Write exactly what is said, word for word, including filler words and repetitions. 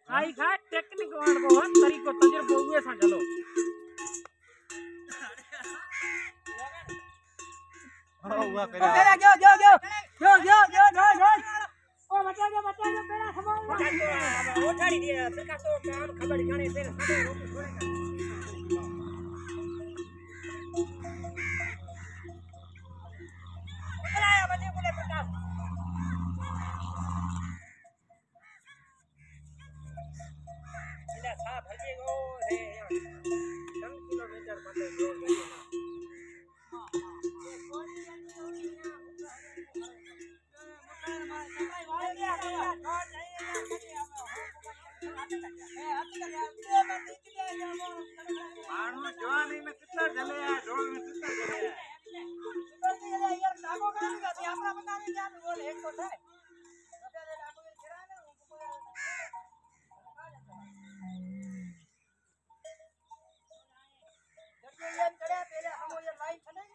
खाई खा टेक्निक वाण बहुत तरीको तजुर्बो हुए सा चलो हो हुआ पेरा पेरा जो जो जो जो जो जो जो जो ओ बचा जो बचा जो पेरा खबर वो ठाड़ी दिया फिर का तो काम खबर जाने फिर सब रोक छोड़ेगा बुलाया बजे बोले बेटा इला सा भजे गो रे कम किलोमीटर बंदे रोड गई ना मानो जवानी में कितना जले है ढोल में कितना जले है कितना यार नागो का नहीं करती अपना बता नहीं क्या बोल एक तो है जब ये करे पहले हम ये लाइन चलेंगे